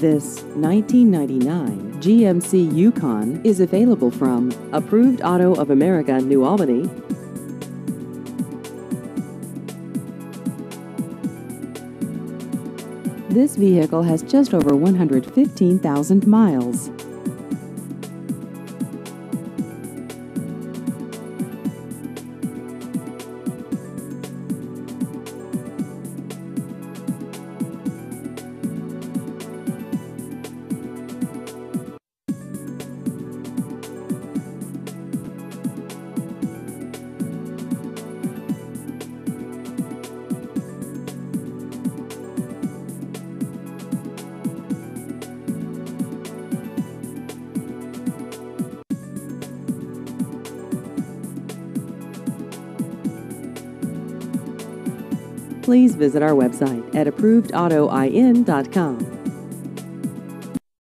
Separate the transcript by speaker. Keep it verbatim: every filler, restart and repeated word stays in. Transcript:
Speaker 1: This nineteen ninety-nine G M C Yukon is available from Approved Auto of America, New Albany. This vehicle has just over one hundred fifteen thousand miles. Please visit our website at approved auto in dot com.